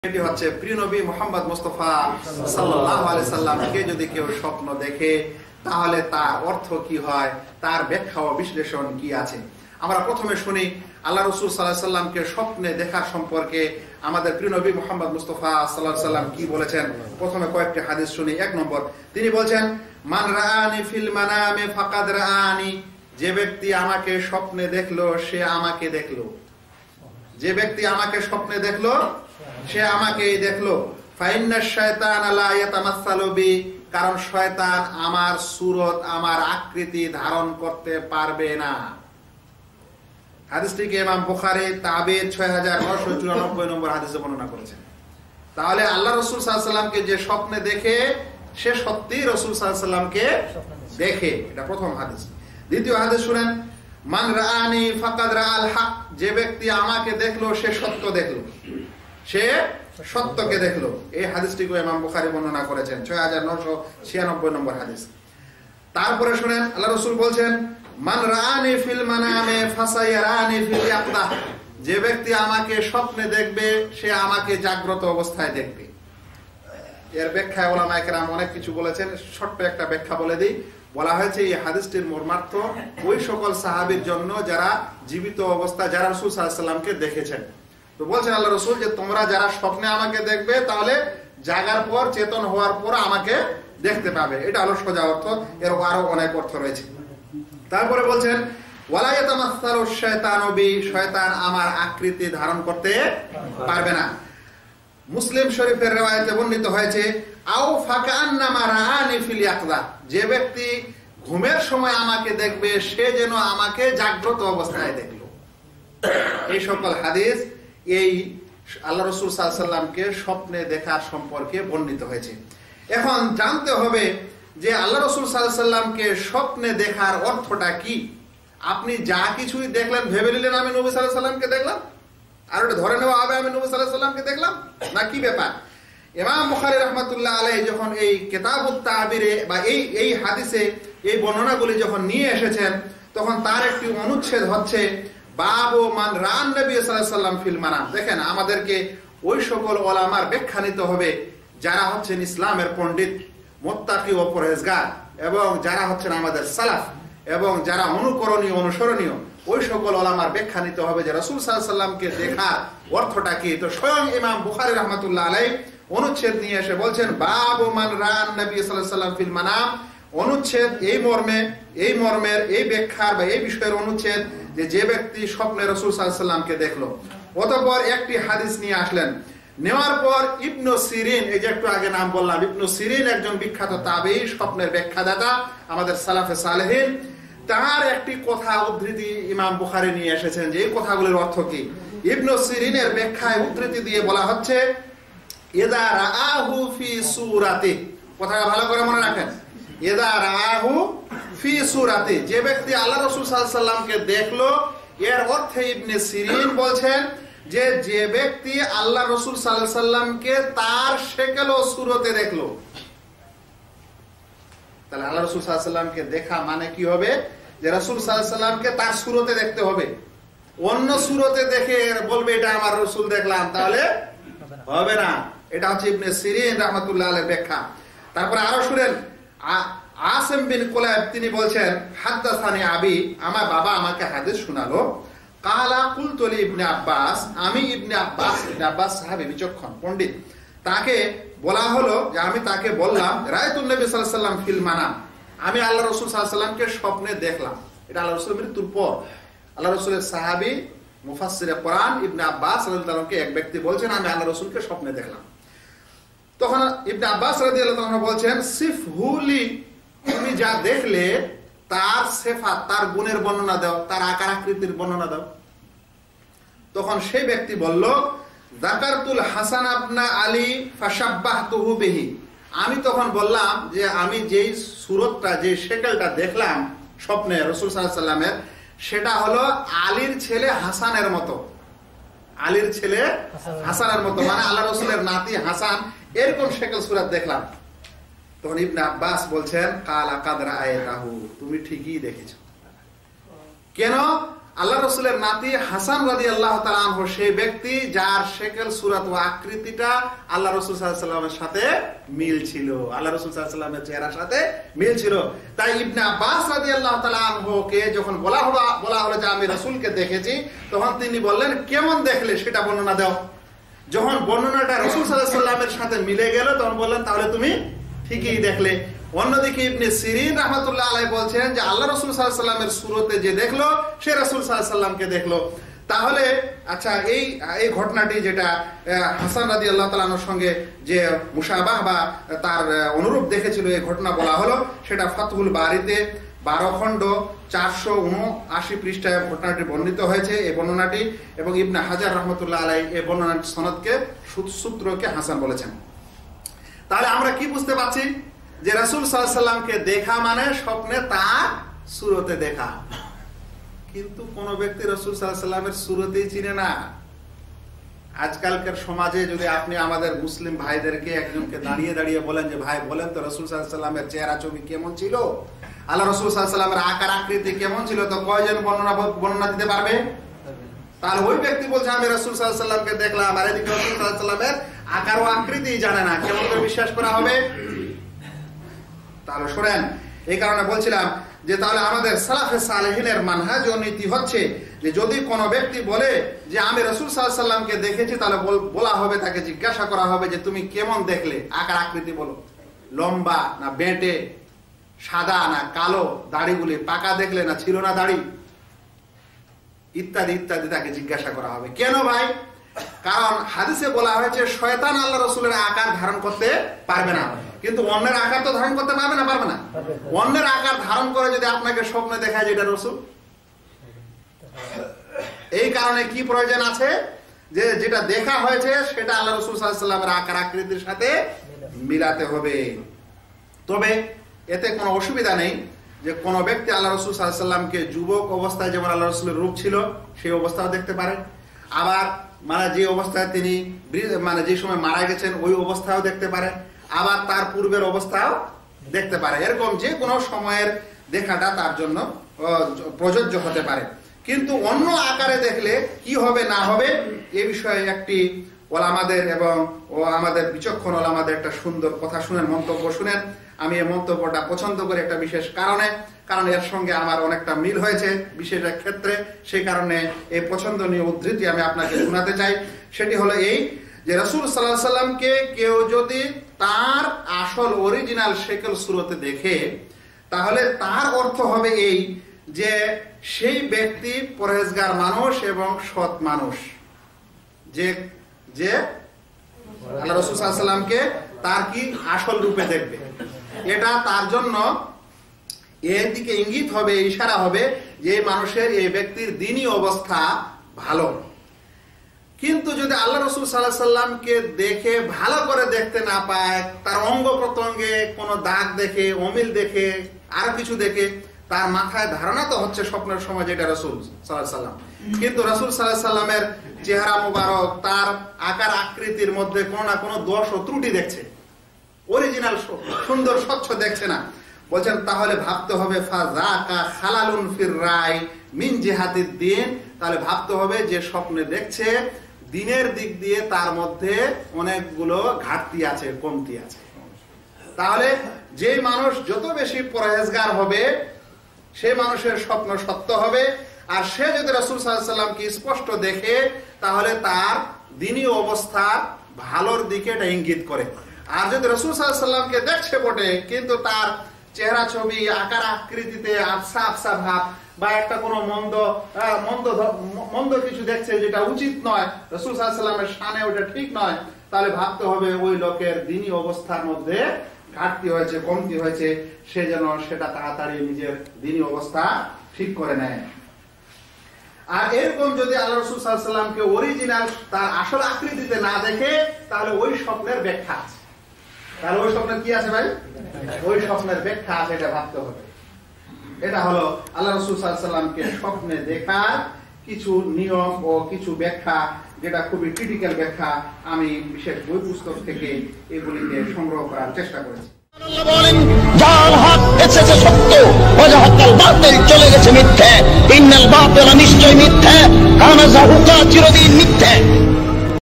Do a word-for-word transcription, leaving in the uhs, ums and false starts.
এটি হচ্ছে প্রিয় নবী মুহাম্মদ মুস্তাফা সাল্লাল্লাহু আলাইহি সাল্লামকে যদি কেউ স্বপ্ন দেখে তাহলে তার অর্থ কি হয়, তার ব্যাখ্যা ও বিশ্লেষণ কি আছে। আমরা প্রথমে শুনি আল্লাহ রাসূল সাল্লাল্লাহু আলাইহি সাল্লামকে স্বপ্নে দেখা সম্পর্কে আমাদের প্রিয় নবী মুহাম্মদ মুস্তাফা সাল্লাল্লাহু আলাইহি সাল্লাম কি বলেছেন। প্রথমে কয়েকটি হাদিস শুনি। এক নম্বর, তিনি বলেছেন, মান রাআনি ফিল মানামে ফাকাদ রাআনি, যে ব্যক্তি আমাকে স্বপ্নে দেখলো সে আমাকে দেখলো। যে ব্যক্তি আমাকে স্বপ্নে দেখলো সে আমাকেই দেখলো। ফাইন্নাশ শায়তান লা ইয়াতামাসসালু বি, কারণ শয়তান আমার সুরত, আমার আকৃতি ধারণ করতে পারবে না। হাদিসটিকে ইমাম বুখারী তাবির ছয় হাজার নয়শো চুরানব্বই নম্বর হাদিসে বর্ণনা করেছেন। তাহলে আল্লাহ রাসূল সাল্লাল্লাহু আলাইহি সাল্লামকে যে স্বপ্নে দেখে সে সত্যিই রাসূল সাল্লাল্লাহু আলাইহি সাল্লামকে দেখে। এটা প্রথম হাদিস। দ্বিতীয় হাদিস শুনেন, মান রাআনি ফাকাদ রাআল হক, যে ব্যক্তি আমাকে দেখলো সে সত্য দেখলো, সে সত্যকে দেখলো। এই হাদিসটিকে ইমাম বুখারী বর্ণনা করেছেন, ছয় হাজার নয়শো ছিয়ানব্বই নম্বর হাদিস। তারপরে শুনেন, আল্লাহ রাসূল বলছেন, মান রাআনি ফিল মানামে ফাসায়ারানি ফিল ইয়াকদা, যে ব্যক্তি আমাকে স্বপ্নে দেখবে সে আমাকে জাগ্রত অবস্থায় দেখবে। এর ব্যাখ্যায় উলামায়ে কেরাম অনেক কিছু বলেছেন, ছোট্ট একটা ব্যাখ্যা বলে দিই। বলা হয়েছে এই হাদিসটির মর্মার্থ ওই সকল সাহাবীর জন্য যারা জীবিত অবস্থায় যারা রাসূল সাল্লাল্লাহু আলাইহি সাল্লামকে দেখেছেন। তো বলছেন আল্লাহ রাসূল যে তোমরা যারা স্বপ্নে আমাকে দেখবে তাহলে জাগার পর, চেতন হওয়ার পর আমাকে দেখতে পাবে। এটা হলো সোজা অর্থ, এর আরো অনেক অর্থ রয়েছে। তারপরে বলছেন, ওয়ালা ইয়াতামাসসালু শায়তানু বি, শয়তান আমার আকৃতি ধারণ করতে পারবে না। মুসলিম শরীফের riwayate বর্ণিত হয়েছে, আও ফাকান্নামা রাআনি ফিল ইয়াকযা, যে ব্যক্তি ঘুমের সময় আমাকে দেখবে সে যেন আমাকে জাগ্রত অবস্থায় দেখলো। এই সকল হাদিস এই আল্লাহ রাসূল সাল্লাল্লাহু আলাইহি সাল্লামকে স্বপ্নে দেখার সম্পর্কে বর্ণিত হয়েছে। এখন জানতে হবে যে আল্লাহ রাসূল সাল্লাল্লাহু আলাইহি সাল্লামকে স্বপ্নে দেখার অর্থটা কি। আপনি যা কিছুই দেখলেন ভেবে নিলেন আমি নবী সাল্লাল্লাহু আলাইহি সাল্লামকে দেখলাম, আর ওটা ধরে নেওয়া হবে আমি নবী সাল্লাল্লাহু আলাইহি সাল্লামকে দেখলাম, না কি ব্যাপার? ইমাম বুখারী রাহমাতুল্লাহ আলাইহি যখন এই কিতাবুত তাবিরে বা এই এই হাদিসে এই বর্ণনাগুলি যখন নিয়ে এসেছেন তখন তার একটি অনুচ্ছেদ হচ্ছে বাবু মান রাআন নবী সাল্লাল্লাহু আলাইহি সাল্লাম ফিল মানাম। দেখেন, আমাদেরকে ওই সকল ওলামার ব্যাখ্যা নিতে হবে যারা হচ্ছেন ইসলামের পণ্ডিত, মুত্তাকি ও পরহেজগার, এবং যারা হচ্ছেন আমাদের সালাফ এবং যারা অনুকরণীয় অনুসরণীয়, ওই সকল ওলামার ব্যাখ্যা নিতে হবে যে রাসূল সাল্লাল্লাহু আলাইহি সাল্লামকে দেখার অর্থটা কি। তো স্বয়ং ইমাম বুখারী রাহমাতুল্লাহ আলাইহি অনুচ্ছেদ নিয়ে এসে বলছেন, বাবু মান রাআন নবী সাল্লাল্লাহু আলাইহি সাল্লাম ফিল মানাম। অনুচ্ছেদ এই মর্মে, এই মর্মের এই ব্যাখ্যার বা এই বিষয়ের অনুচ্ছেদ যে যে ব্যক্তি স্বপ্নে রাসূল সাল্লাল্লাহু আলাইহি সাল্লামকে দেখলো। অতঃপর একটি হাদিস নিয়ে আসলেন। নেওয়ার পর ইবনু সিরিন, এই যে একটু আগে নাম বললাম, ইবনু সিরিন একজন বিখ্যাত তাবেঈ, স্বপ্নের ব্যাখ্যাদাতা, আমাদের সালাফে সালেহিন, তার একটি কথা উদ্ধৃতি ইমাম বুখারী নিয়ে এসেছেন যে এই কথাগুলোর অর্থ কি। ইবনু সিরিনের ব্যাখ্যায় উদ্ধৃতি দিয়ে বলা হচ্ছে, ইযা রাআহু ফি সূরাতি, কথাটা ভালো করে মনে রাখেন, ইযা রাআহু ফি সূরাতি, যে ব্যক্তি আল্লাহ রাসূল সাল্লাল্লাহু আলাইহি সাল্লামকে দেখলো, এর অর্থে ইবনে সিরিন বলছেন যে যে ব্যক্তি আল্লাহ রাসূল সাল্লাল্লাহু আলাইহি সাল্লামকে তার শেকেল ও সুরতে দেখলো। তাহলে আল্লাহ রাসূল সাল্লাল্লাহু আলাইহি সাল্লামকে দেখা মানে কি হবে? যে রাসূল সাল্লাল্লাহু আলাইহি সাল্লামকে তার সুরতে দেখতে হবে। অন্য সুরতে দেখে বলবে এটা আমার রাসূল দেখলাম, তাহলে হবে না। এটা হচ্ছে ইবনে সিরিন রাহমাতুল্লাহ আলাইহির ব্যাখ্যা। তারপরে আরো শুনেন, আসিম বিন কুলাইব তিনি বলছেন, হাদাসানি আবি, আমার বাবা আমাকে হাদিস শোনালো, কালা কুলতু লি ইবনে আব্বাস, আমি ইবনে আব্বাস, ইবনে আব্বাস সাহাবী বিচক্ষণ পণ্ডিত, তাকে বলা হলো যে আমি তাকে বললাম, রাআইতুন নবী সাল্লাল্লাহু আলাইহি সাল্লাম ফিল মানাম, আমি আল্লাহ রাসূল সাল্লাল্লাহু আলাইহি সাল্লামকে স্বপ্নে দেখলাম। এটা আল্লাহ রাসূলের মৃত্যুর পর আল্লাহ রাসূলের সাহাবী মুফাসসিরে কোরআন ইবনে আব্বাস রাদিয়াল্লাহু আনহু এক ব্যক্তি বলছেন আমি আল্লাহ রাসূলকে স্বপ্নে দেখলাম। তখন ইবনে আব্বাস রাদিয়াল্লাহু আনহু বলছেন, সিফহুলি, তুমি যা দেখলে তার সিফাত, তার গুণের বর্ণনা দাও, তার আকার আকৃতির বর্ণনা দাও। তখন সেই ব্যক্তি বলল, যাকারতুল হাসান ইবনে আলী ফাশাব্বাহতুহু বিহি, আমি তখন বললাম যে আমি যেই সুরতটা, যে শেকেলটা দেখলাম স্বপ্নে রাসূল সাল্লাল্লাহু আলাইহি সাল্লামের, সেটা হলো আলীর ছেলে হাসানের মতো। আলীর ছেলে হাসানের মতো মানে আল্লাহ রাসূলের নাতি হাসান, এরকম শেকেল সুরত দেখলাম। তখন ইবনে আব্বাস বলছেন, কালা কাদ রাআইতাহু, তুমি ঠিকই দেখেছো। কেন? আল্লাহ রসুলের নাতি হাসান রাদিয়াল্লাহু তাআলা আনহু সেই ব্যক্তি যার শেকেল সূরত ও আকৃতিটা আল্লাহ রাসূল সাল্লাল্লাহু আলাইহি ওয়াসাল্লামের সাথে মিল ছিল, আল্লাহ রাসূল সাল্লাল্লাহু আলাইহি ওয়াসাল্লামের চেহারার সাথে মিল ছিল। তাই ইবনে আব্বাস রাদিয়াল্লাহু তাআলা আনহুকে যখন বলা হলো বলা হলো যে আমি রাসূলকে দেখেছি, তখন তিনি বললেন কেমন দেখলে সেটা বর্ণনা দাও। যখন বর্ণনাটা রাসূল সাল্লাল্লাহু আলাইহি ওয়াসাল্লামের সাথে মিলে গেল তখন বললেন তাহলে তুমি ঠিকই দেখলে। অন্যদিকে ইবনে সিরিন রাহমাতুল্লাহ আলাইহি বলছেন যে আল্লাহ রাসূল সাল্লাল্লাহু আলাইহি ওয়াসাল্লামের সূরতে যে দেখলো সে রাসূল সাল্লাল্লাহু আলাইহি ওয়াসাল্লামকে দেখলো। তাহলে আচ্ছা এই এই ঘটনাটি যেটা হাসান রাদিয়াল্লাহু তাআলা আনহুর সঙ্গে যে মুশাবাহ বা তার অনুরূপ দেখেছিল এই ঘটনা বলা হলো, সেটা ফাতহুল বারিতে বারো খণ্ড চারশো উনআশি পৃষ্ঠায় ঘটনাটি বর্ণিত হয়েছে এই বর্ণনাটি, এবং ইবনে হাজার রাহমাতুল্লাহ আলাইহি এই বর্ণনার সনদকে সূত্রকে হাসান বলেছেন। তাহলে আমরা কি বুঝতে পারছি যে রাসূল সাল্লাল্লাহু আলাইহি ওয়াসাল্লামকে দেখা মানে স্বপ্নে তার সূরতে দেখা। কিন্তু কোন ব্যক্তি রাসূল সাল্লাল্লাহু আলাইহি ওয়াসাল্লামের সূরতেই চিনে না। আজকালকার সমাজে যদি আপনি আমাদের মুসলিম ভাইদেরকে একজনকে দাঁড়িয়ে দাঁড়িয়ে বলেন যে ভাই বলেন তো রাসূল সাল্লাল্লাহু আলাইহি ওয়াসাল্লামের চেহারা ছবি কেমন ছিল, আল্লাহ রাসূল সাল্লাল্লাহু আলাইহি ওয়াসাল্লামের আকার আকৃতি কেমন ছিল, তো কয়জন বর্ণনা বর্ণনা দিতে পারবে? তাহলে ওই ব্যক্তি বলছে আমি রাসূল সাল্লাল্লাহু আলাইহি ওয়াসাল্লামকে দেখলাম, আর এদিকে রাসূল সাল্লাল্লাহু আলাইহি ওয়াসাল্লামের আকার ও আকৃতি জানে না, কেমন করে বিশ্বাস করা হবে? তাহলে শুনেন, এই কারণে বলছিলাম যে তাহলে আমাদের সালাফে সালেহিনের মানহাজ ও নীতি হচ্ছে যে যদি কোনো ব্যক্তি বলে যে আমি রাসূল সাল্লাল্লাহু আলাইহি ওয়াসাল্লামকে দেখেছি, তাহলে বলা হবে, তাকে জিজ্ঞাসা করা হবে যে তুমি কেমন দেখলে, আকার আকৃতি বলো, লম্বা না বেঁটে, সাদা না কালো, দাড়িগুলি পাকা দেখলে না ছিল না দাড়ি, ইত্যাদি ইত্যাদি তাকে জিজ্ঞাসা করা হবে। কেন ভাই? কারণ হাদিসে বলা হয়েছে শয়তান আল্লাহ রাসূলের আকার ধারণ করতে পারবে না, কিন্তু অন্যের আকার তো ধারণ করতে পারবে না, পারবে না? অন্যের আকার ধারণ করে যদি আপনাকে স্বপ্নে দেখায় যে এটা রাসূল, এই কারণে কি প্রয়োজন আছে যে যেটা দেখা হয়েছে সেটা আল্লাহ রাসূল সাল্লাল্লাহু আলাইহি ওয়াসাল্লামের আকার আকৃতির সাথে মিলাতে হবে। তবে এতে কোনো অসুবিধা নেই যে কোন ব্যক্তি আল্লাহ রাসূল সাল্লাল্লাহু আলাইহি ওয়াসাল্লামকে যুবক অবস্থায় যেমন আল্লাহ রাসূলের রূপ ছিল সেই অবস্থাও দেখতে পারে, আবার মানে যে অবস্থায় তিনি মানে যে সময় মারা গেছেন ওই অবস্থাও দেখতে পারে, আবার তার পূর্বের অবস্থাও দেখতে পারে। এরকম যে কোনো সময়ের দেখাটা তার জন্য প্রযোজ্য হতে পারে। কিন্তু অন্য আকারে দেখলে কি হবে না হবে এ বিষয়ে একটি ওলামাদের এবং ও আমাদের বিচক্ষণ ওলামাদের একটা সুন্দর কথা শুনেন, মন্তব্য শুনেন। আমি এই মন্তব্যটা পছন্দ করি একটা বিশেষ কারণে, কারণ এর সঙ্গে আমার অনেকটা মিল হয়েছে বিশেষ এক ক্ষেত্রে, সেই কারণে এই পছন্দনীয় উদ্ধৃতি আমি আপনাকে শোনাতে চাই। সেটি হলো এই যে রাসূল সাল্লাল্লাহু আলাইহি ওয়াসাল্লামকে কেউ যদি তার আসল অরিজিনাল শেকেল সূরতে দেখে, তাহলে তার অর্থ হবে এই যে সেই ব্যক্তি পরহেজগার মানুষ এবং সৎ মানুষ, যে যে আল্লাহ রাসূল সাল্লাল্লাহু আলাইহি ওয়াসাল্লামকে তার কি আসল রূপে দেখবে। এটা তার জন্য এর দিকে ইঙ্গিত হবে, ইশারা হবে যে মানুষের এই ব্যক্তির দ্বীনি অবস্থা ভালো। কিন্তু যদি আল্লাহ রাসূল সাল্লাল্লাহু আলাইহি ওয়াসাল্লামকে দেখে ভালো করে দেখতে না পায়, তার অঙ্গ প্রত্যঙ্গে কোনো দাগ দেখে, অমিল দেখে, আর কিছু দেখে, তার মাথায় ধারণা তো হচ্ছে স্বপ্নের সময় যেটা রাসূল সাল্লাল্লাহু আলাইহি ওয়াসাল্লাম, কিন্তু রাসূল সাল্লাল্লাহু আলাইহি ওয়াসাল্লামের চেহারা মুবারক, তার আকার আকৃতির মধ্যে কোনো না কোনো দোষ ও ত্রুটি দেখছে, অরিজিনাল সুন্দর স্বচ্ছ দেখছে না। বলছেন তাহলে ভাবতে হবে ফাযাকা খালালুন ফির রাই মিন জিহাতিদ দ্বীন, তাহলে ভাবতে হবে যে স্বপ্নে দেখছে দ্বীনের দিক দিয়ে তার মধ্যে অনেকগুলো ঘাটতি আছে, কমতি আছে। তাহলে যে মানুষ যত বেশি পরহেজগার হবে সেই মানুষের স্বপ্ন সত্য হবে, আর সে যদি রাসূল সাল্লাল্লাহু আলাইহি ওয়াসাল্লামকে স্পষ্ট দেখে তাহলে তার দ্বীনি অবস্থা ভালোর দিকে এটা ইঙ্গিত করে। আর যদি রাসূল সাল্লাল্লাহু আলাইহি ওয়াসাল্লামকে দেখছে বটে কিন্তু তার চেহারা ছবি, আকার আকৃতিতে আফসা আফসা ভাব বা একটা কোনো মন্দ মন্দ মন্দ কিছু দেখছে যেটা উচিত নয়, রাসূল সাল্লাল্লাহু আলাইহি ওয়াসাল্লামের শানে ওটা ঠিক নয়, তাহলে ভাবতে হবে ওই লোকের দ্বীনি অবস্থার মধ্যে ঘাটতি হয়েছে, কমতি হয়েছে, সে যেন সেটা তাড়াতাড়ি নিজের দ্বীনি অবস্থা ঠিক করে নেয়। আর এরকম যদি আল্লাহ রাসূল সাল্লাল্লাহু আলাইহি ওয়াসাল্লামকে অরিজিনাল তার আসল আকৃতিতে না দেখে তাহলে ওই স্বপ্নের ব্যাখ্যা আছে। তাহলে ওই স্বপ্নের কি আছে ভাই? ওই স্বপ্নের ব্যাখ্যা আছে, এটা ভাবতে হবে। এটা হলো আল্লাহ রাসূল সাল্লাল্লাহু আলাইহি ওয়াসাল্লামকে স্বপ্নে দেখার কিছু নিয়ম ও কিছু ব্যাখ্যা, যেটা খুবই ক্রিটিক্যাল ব্যাখ্যা। আমি বিশেষ বই পুস্তক থেকে এগুলিকে সংগ্রহ করার চেষ্টা করেছি। আল্লাহ বলেন, যার হক এসেছে সত্য, ওয়াজাহাকাল বাতিল চলে গেছে মিথ্যে। ইন্নাল বাতিলা নিশ্চয় মিথ্যে, কানা যাহুকা চিরদিন মিথ্যে।